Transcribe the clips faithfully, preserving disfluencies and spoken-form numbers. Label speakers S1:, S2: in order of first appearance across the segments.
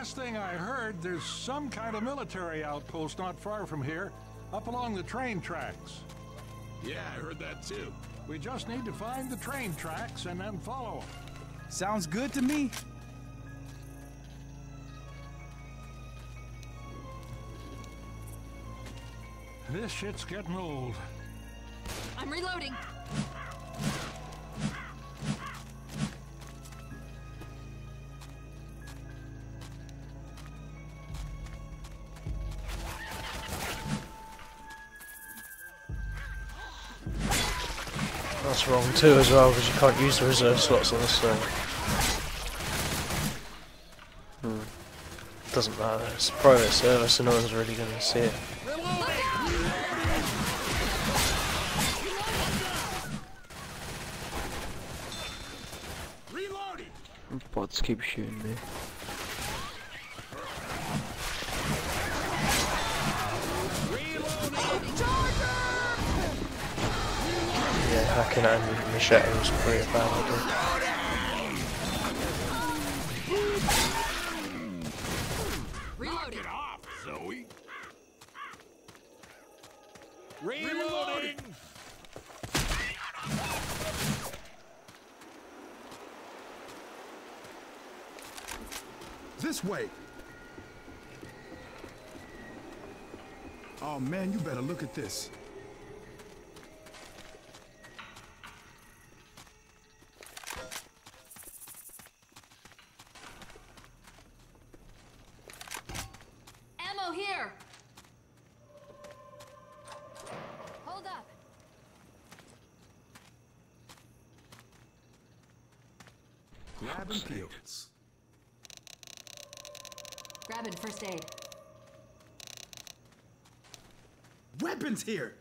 S1: Last thing I heard, there's some kind of military outpost not far from here, up along the train tracks.
S2: Yeah, I heard that too.
S1: We just need to find the train tracks and then follow them.
S3: Sounds good to me.
S1: This shit's getting old.
S4: I'm reloading.
S5: That's wrong too as well, because you can't use the reserve slots on this thing. Hmm. Doesn't matter, it's a private server so no one's really going to see it. Bots keep shooting me. Yeah, hacking at him with machete was pretty bad idea.
S2: Knock it off, Zoe. Reloading.
S3: This way. Oh man, you better look at this.
S4: Ammo here. Hold up.
S3: Grabbing pills.
S4: Grabbing first aid.
S3: Weapons here.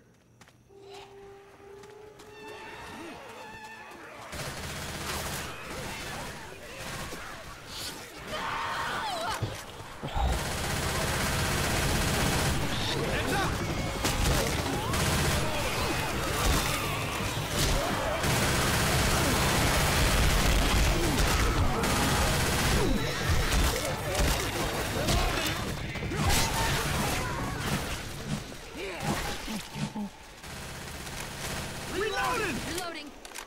S4: Reloading.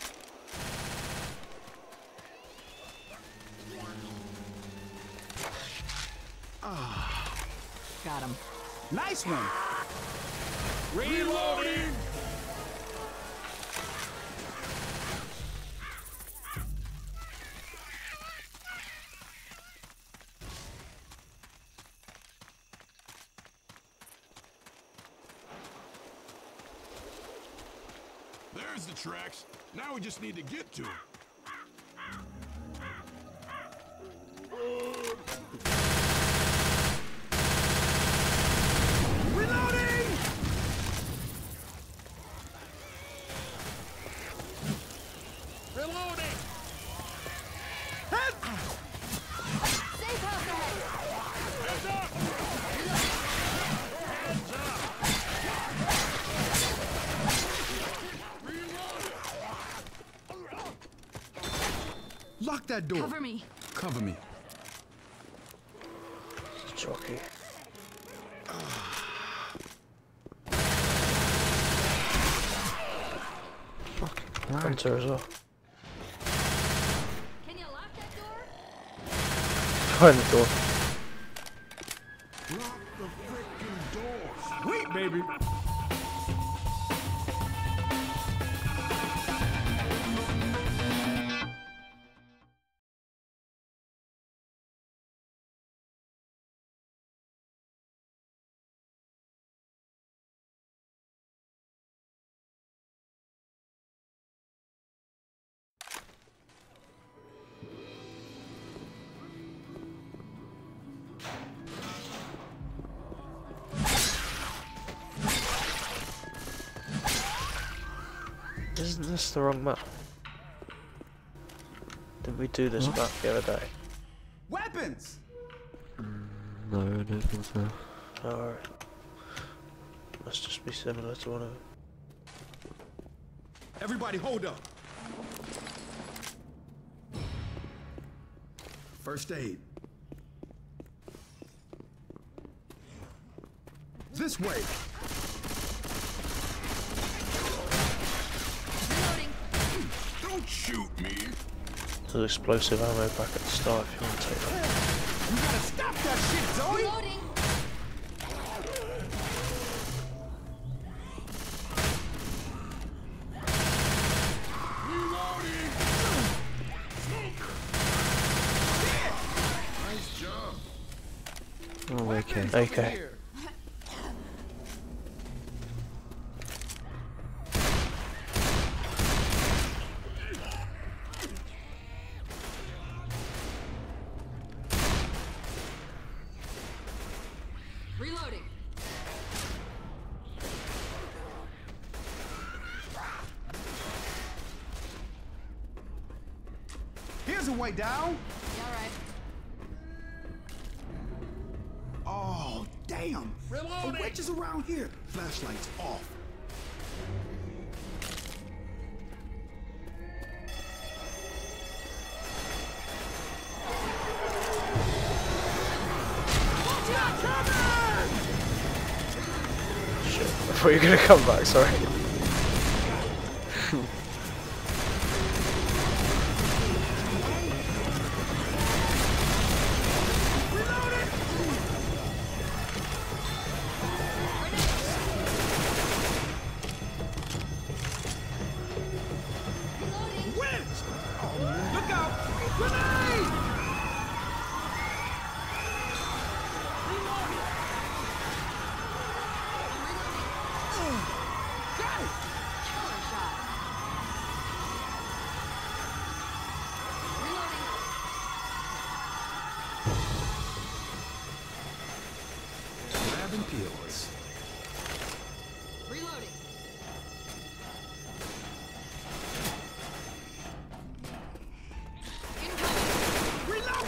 S3: Ah,
S4: Got him.
S3: nice one.
S2: Reloading. There's the tracks. Now we just need to get to them.
S3: Reloading.
S2: Reloading.
S3: Head.
S4: Safe house ahead.
S2: Heads up. Heads up.
S3: Lock that door.
S4: Cover me.
S3: Cover me.
S5: Jockey. Fucking hunter as well.
S4: Can you lock that door?
S5: Behind the door.
S2: Lock the freaking doors.
S3: Wait, baby.
S5: Isn't this the wrong map? Did we do this map the other day?
S3: Weapons.
S5: No, I don't think so. Alright. Must just be similar to one of them.
S3: Everybody hold up. First aid. This way.
S4: Reloading.
S2: Don't shoot me.
S5: There's explosive ammo back at the start if you want to take that.
S3: You gotta stop that shit, Zoe!
S4: Reloading.
S2: Reloading. Nice job.
S5: Oh, okay.
S3: Weapons
S5: Okay.
S3: over here.
S4: Reloading.
S3: Here's a way down.
S4: Yeah, all right.
S3: Oh, damn.
S2: Reloading.
S3: A witch is around here. Flashlights off.
S5: Shit. I thought you were gonna come back, sorry.
S4: Reloading.
S3: Witch! Oh, look out! Grenade! Got it!
S4: Killer shot. Reloading.
S3: Grabbing pills.
S4: Reloading. Incoming.
S3: Reload!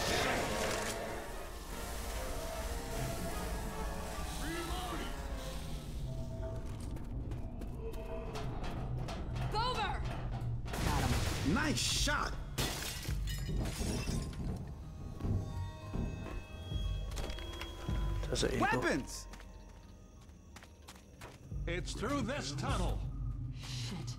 S4: Over. Got him.
S3: Nice shot.
S5: Desert Eagle.
S3: Weapons!
S1: It's through this tunnel.
S4: Shit.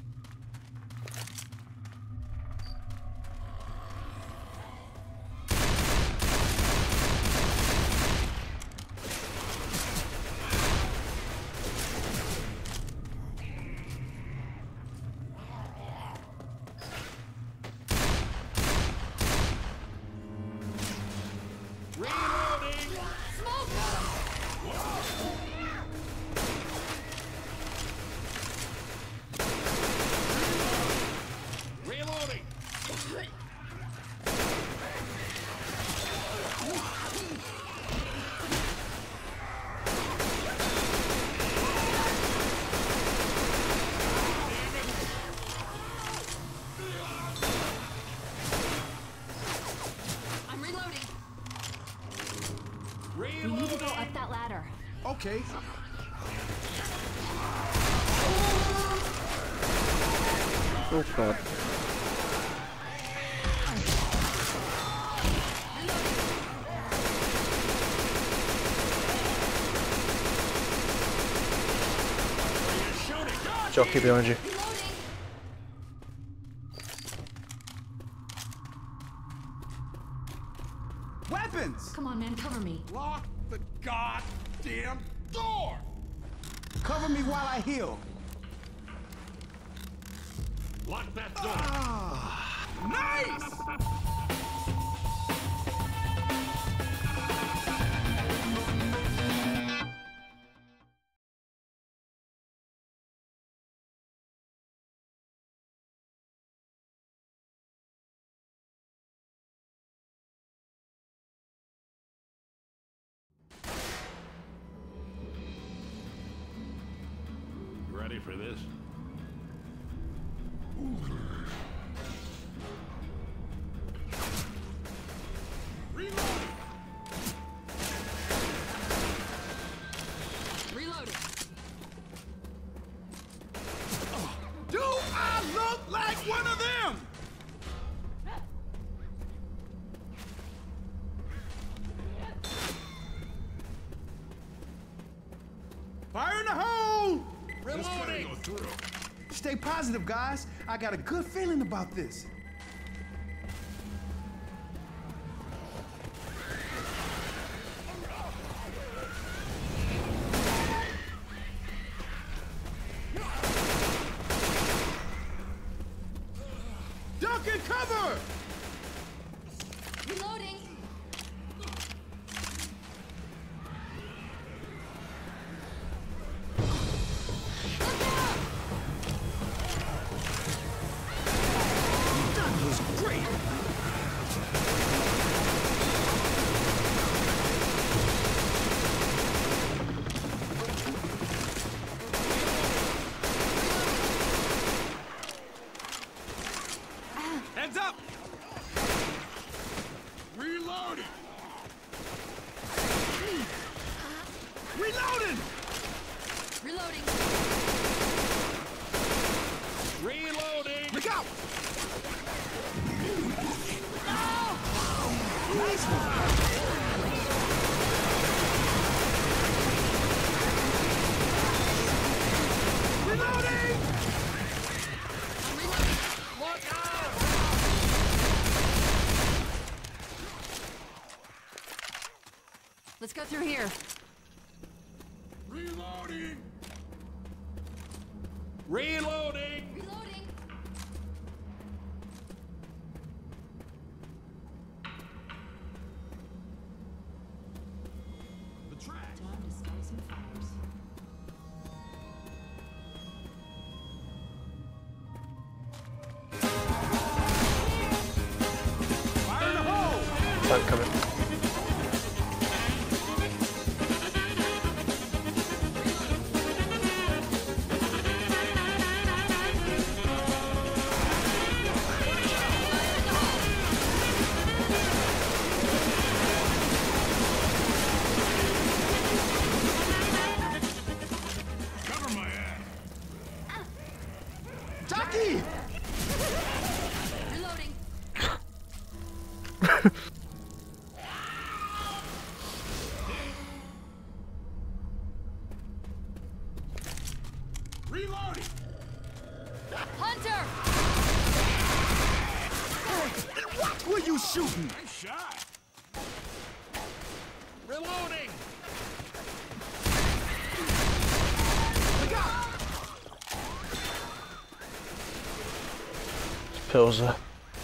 S2: Reloading.
S4: Smoke. Got him.
S2: Reloading.
S4: I'm reloading. We need to
S2: Reloading.
S4: go up that ladder.
S3: Okay.
S5: Oh god. Jockey behind you.
S4: Reloading.
S3: Weapons!
S4: Come on, man, cover me.
S2: Lock the goddamn door.
S3: Cover me while I heal.
S2: Lock that door.
S3: Ah, nice!
S2: You ready for this? Reloading.
S4: Reloading.
S3: Do I look like one of them? Fire in the hole!
S2: This gotta go through.
S3: Stay positive, guys. I got a good feeling about this. Duck and cover!
S4: Reloading.
S3: That was great! Heads up!
S2: Reloading.
S3: Reloading!
S4: Reloading.
S2: Reloading.
S3: Look out! Nice one! Reloading!
S4: I'm reloading.
S2: Look out.
S4: Let's go through here.
S2: Reloading. Reloading.
S4: Reloading.
S2: The track.
S4: Time to start some fires.
S3: Fire in the hole!
S5: Don't come in.
S2: Cover my ass.
S3: Jockey!
S4: Reloading.
S2: Reloading.
S4: Hunter!
S3: What were you shooting?
S2: Nice shot. Reloading.
S3: Look out!
S5: Pills there.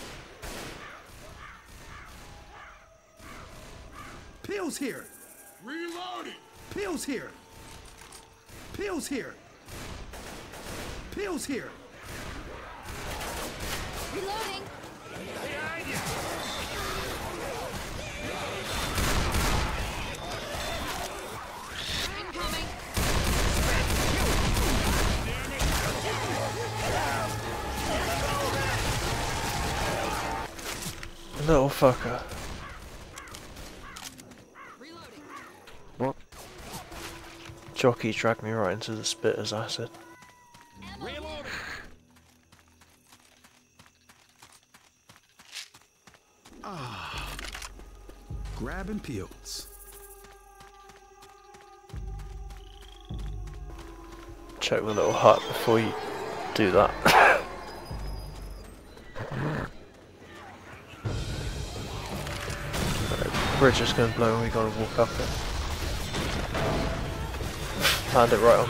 S3: Pills here!
S2: Reloading.
S3: Pills here! Pills here! Pills here!
S4: Reloading.
S2: Behind you.
S4: Incoming.
S5: Little fucker.
S4: Reloading.
S5: What? Jockey dragged me right into the spitter's acid.
S4: Ammo.
S2: Reloading.
S3: Grabbing pills.
S5: Check the little hut before you do that. Right, bridge is going to blow and we got to walk up it. Land it right on.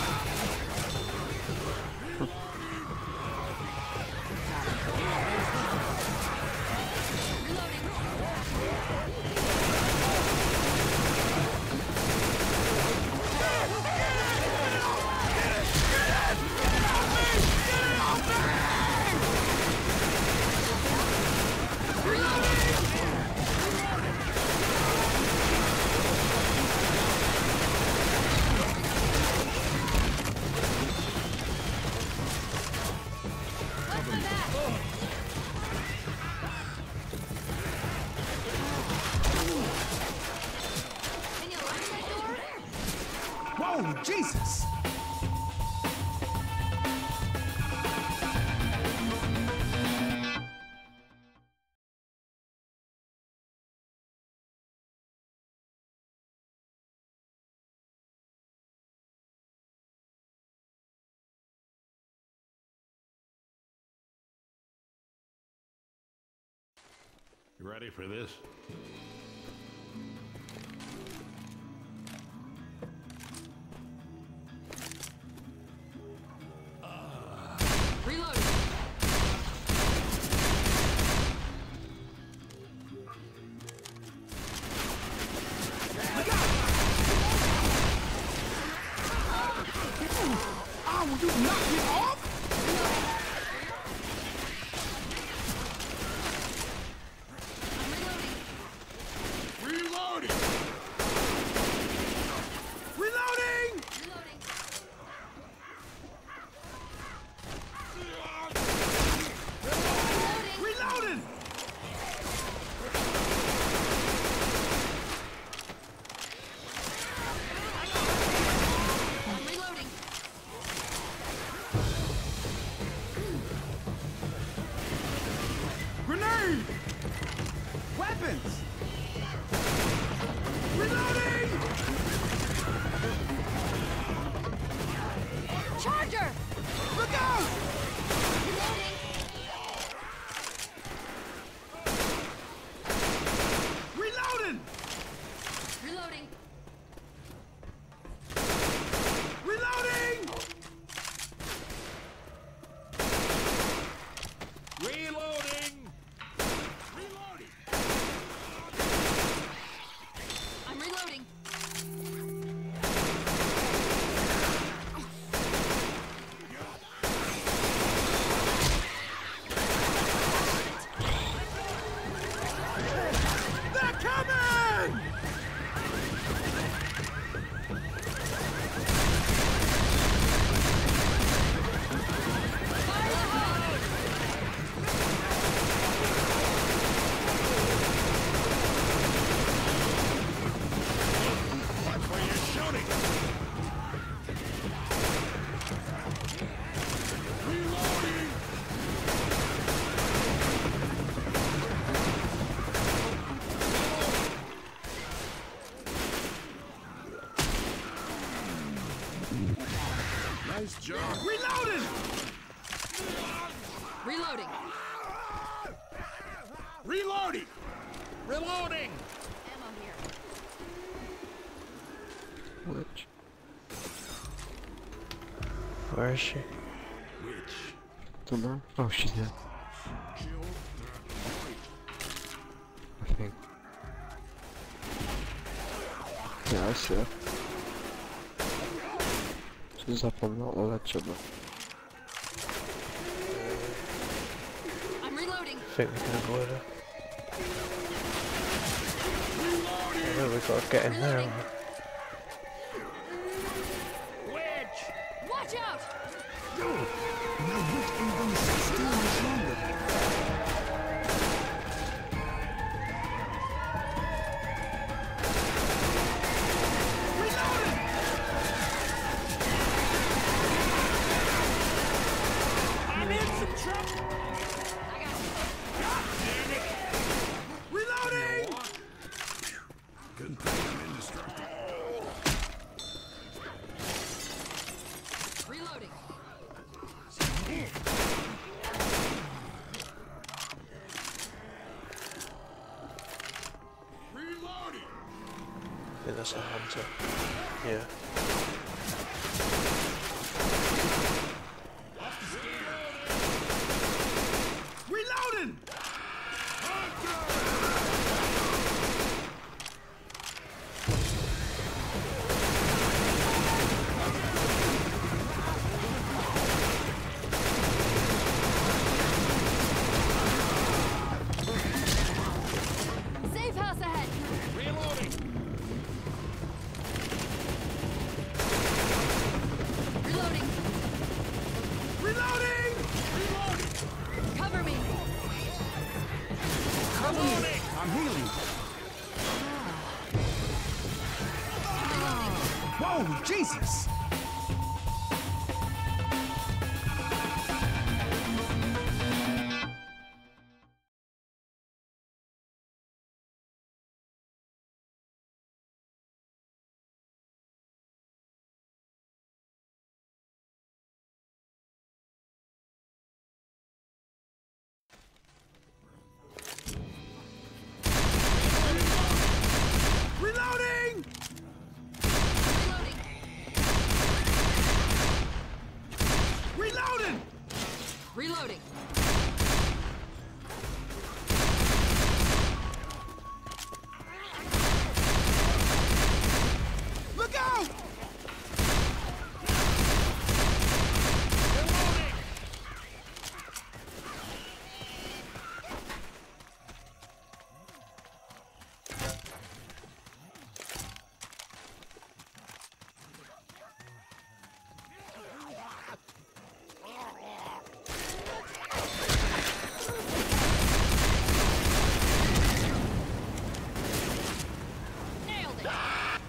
S4: Can you lock that door?
S3: Whoa, Jesus!
S2: You ready for this?
S4: Reloading.
S3: Oh, will you knock me off?
S4: I'm reloading.
S2: Reloading!
S3: Reloading!
S4: Reloading. Reloading.
S3: Reloading!
S4: I'm reloading.
S3: Grenade! Weapons! Reloading!
S4: Charger.
S3: Look out!
S4: Reloading.
S3: Reloading!
S4: Reloading.
S3: Reloading!
S2: Reloading! Reloading!
S4: I'm reloading.
S3: They're coming!
S4: Fire in the hole.
S2: Watch where you're shooting! Reloading! Nice job!
S3: Reloading!
S4: Reloading.
S2: Reloading! Reloading!
S4: Ammo here.
S5: Which? Where is she?
S2: Which?
S5: Don't know. Oh, she's there.
S2: Kill
S5: I think. Yeah, I see her. She's up on that ledge above.
S4: I'm reloading.
S5: I think we can avoid her. I know we've got to get in there. haven't we?
S2: Which?
S4: Watch out.
S3: Yo! Now which ain't gonna sit still much longer? Reloading!
S2: I'm in some trouble!
S4: I got you.
S2: God damn it!
S3: Reloading!
S2: Good thing I'm indestructible.
S4: Reloading.
S2: Reloading!
S5: I think that's a hunter. Yeah.
S3: Reloading!
S4: Safe house ahead.
S2: Reloading!
S4: Reloading.
S3: Reloading!
S4: Cover me.
S3: Cover me! I'm healing. Whoa, Jesus!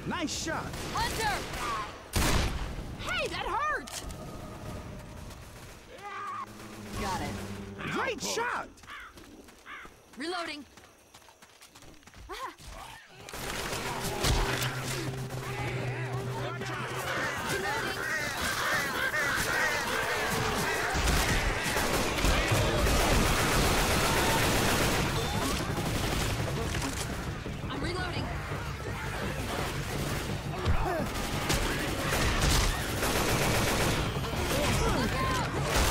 S3: Nice shot.
S4: Hunter! Hey, that hurt! Got it.
S3: Great shot.
S4: Reloading. Ah. I'm reloading. Look out!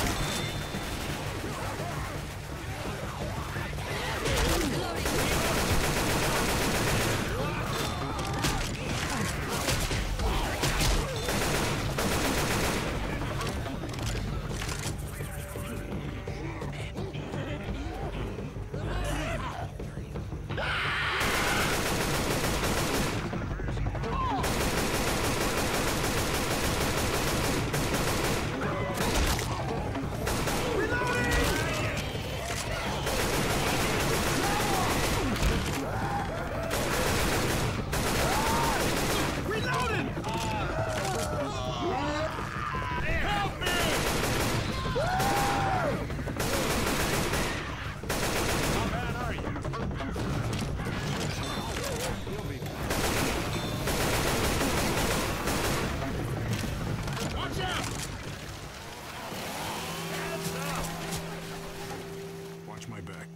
S2: Watch my back.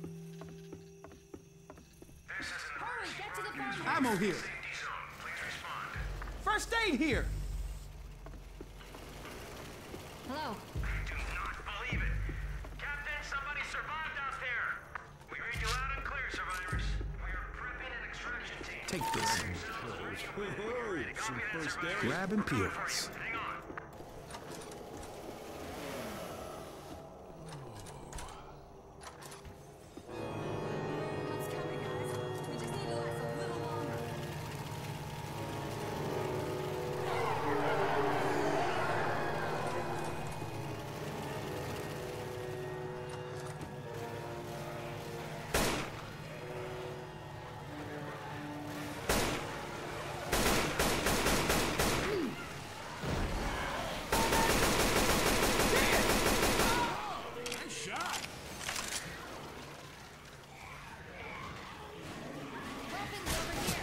S4: Hurry, get to the farm.
S3: Ammo here. First aid here.
S4: Hello.
S6: Do not believe it. Captain, somebody survived out there. We read you loud and clear, survivors. We are prepping an extraction team.
S3: Take this.
S2: Whoa, some first aid.
S3: Grab and peels.
S6: Hang on.
S4: Help's coming, guys. We just need to last a little longer.
S2: Nice shot.
S4: Weapons over here.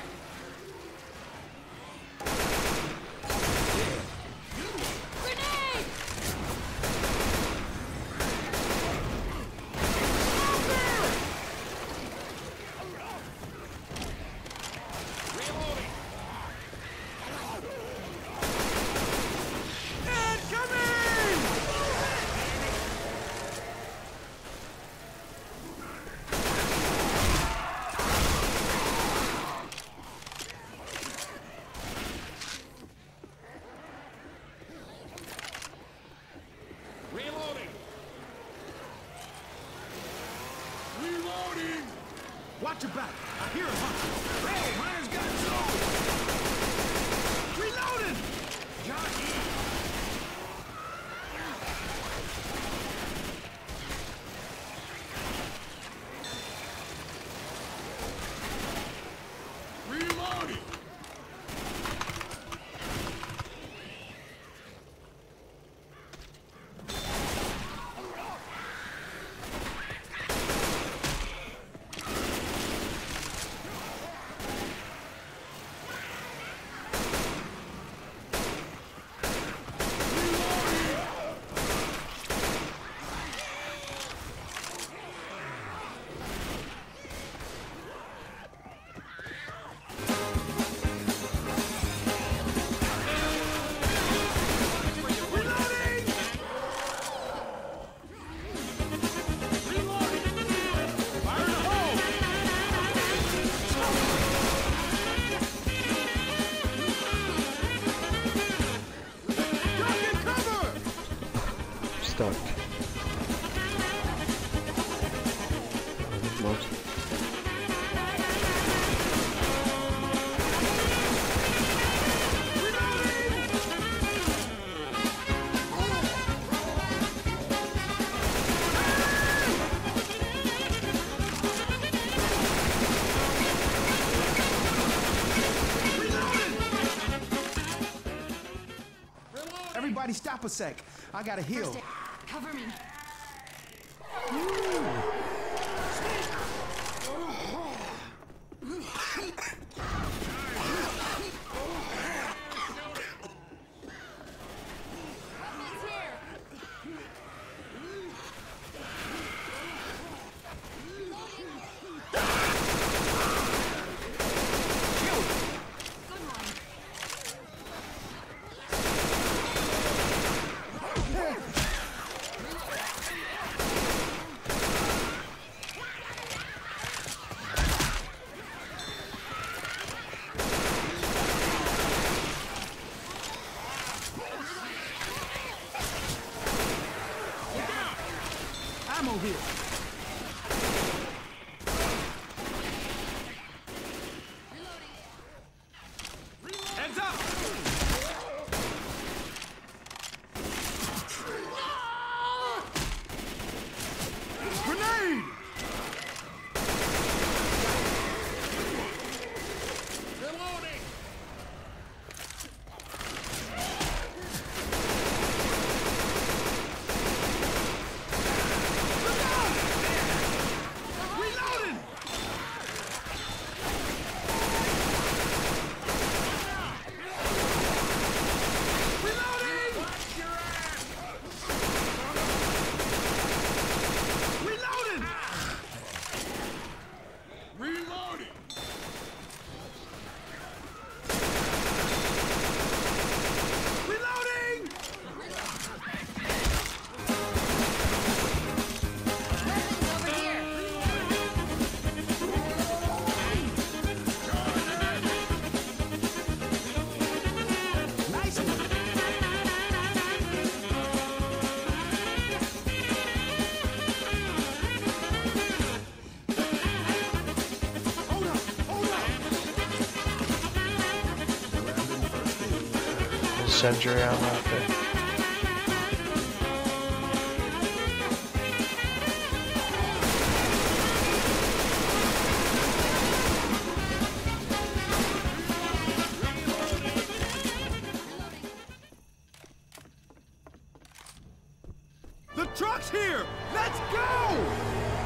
S4: Grenade!
S2: Reloading. Reloading. Reloading.
S3: Watch your back. I hear a hunter.
S2: Hey, mine's got zone.
S3: Reloading.
S2: Jockey. Reloading.
S5: Stuck. Most.
S3: Reloading. Everybody stop a sec. I gotta heal.
S4: First aid. Cover me. Weapons here. Good one.
S3: Ammo here.
S2: Heads up!
S3: Grenade!
S2: Reloading!
S3: Reloading! Reloading! Reloading!
S2: Reloading!
S3: Reloading!
S4: Weapons over here.
S3: Nice one. Hold up, hold up.
S5: Send you around out there.
S3: The truck's here! Let's go!